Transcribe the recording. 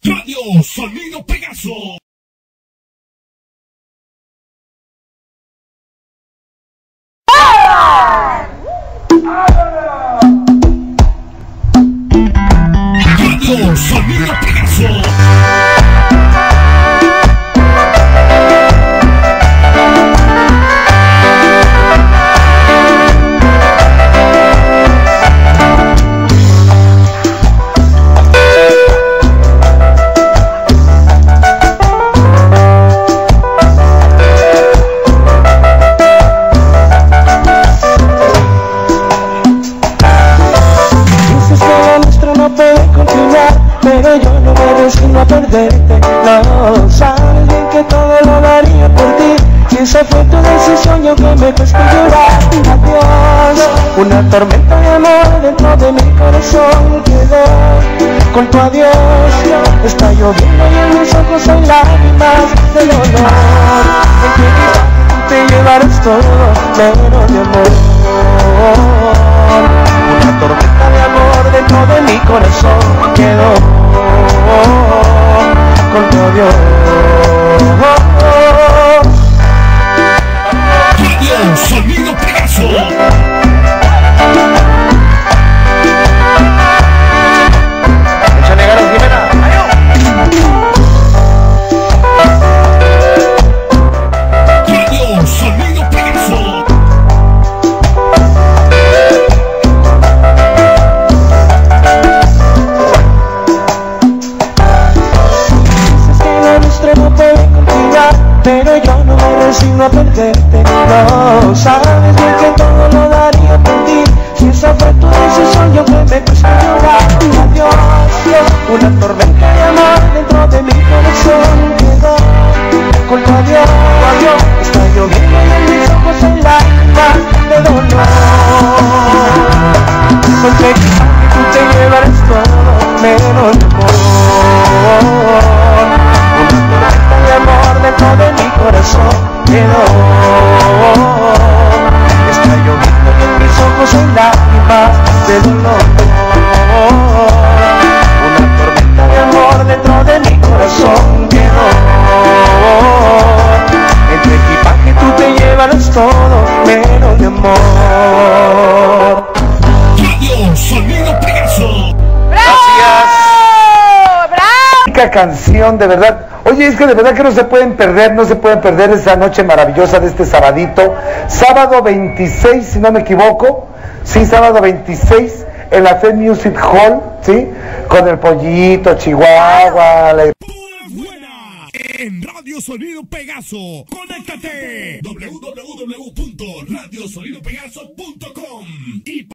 Radio Sonido Pegaso. Radio Sonido Pegaso. Pero yo no me resigno a perderte. No, sabes bien que todo lo daría por ti. Si esa fue tu decisión, yo que me cuesta llorar. Adiós, una tormenta de amor dentro de mi corazón quedó. Con tu adiós, está lloviendo y en mis ojos hay lágrimas de dolor. En tu vida te llevarás todo, menos de amor. Una tormenta de amor dentro de mi corazón quedó. Con tu adiós. Radio Sonido Pegaso. Échale ganas, Jimena. Radio Sonido Pegaso. No puede continuar, pero yo no me resigno a perderte. No, sabes bien que todo lo daría por ti. Si esa fue tu decisión, yo que me cuesta llorar. Adiós, una tormenta de amor dentro de mi corazón quedó. Con tu adiós, está lloviendo y en mis ojos hay lágrimas de dolor. Con tu equipaje tú te llevarás todo, menos de amor. De amor dentro de mi corazón quedó. Está lloviendo y en mis ojos hay lágrimas de dolor. Una tormenta de amor dentro de mi corazón quedó. En tu equipaje tú te llevarás todo, menos de amor. Radio Sonido Pegaso. Gracias. Canción, de verdad. Oye, es que de verdad que no se pueden perder esa noche maravillosa de este sabadito, sábado 26, si no me equivoco, sí, sábado 26, en la Fed Music Hall, sí, con el Pollito, Chihuahua, Buena. En Radio Sonido Pegaso, conéctate. www.radiosonidopegaso.com y